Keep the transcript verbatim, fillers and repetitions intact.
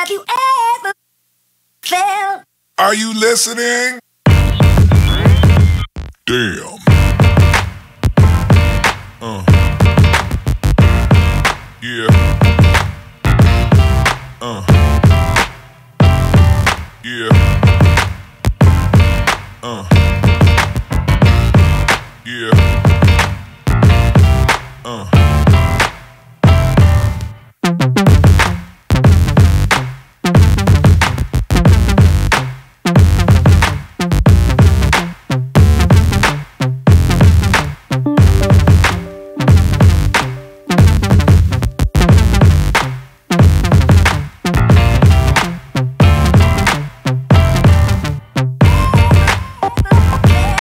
Have you ever felt? Are you listening? Damn. Uh. Yeah. Uh. Yeah.